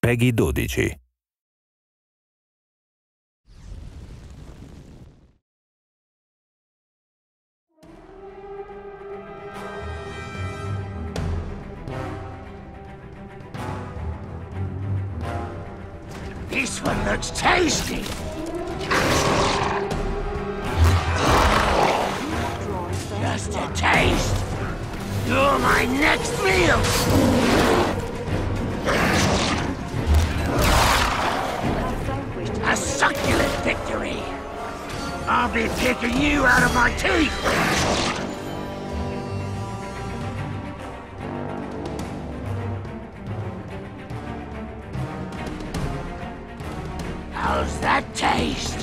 PEGI 12. This one looks tasty! Just a taste! You're my next meal! A succulent victory! I'll be picking you out of my teeth! How's that taste?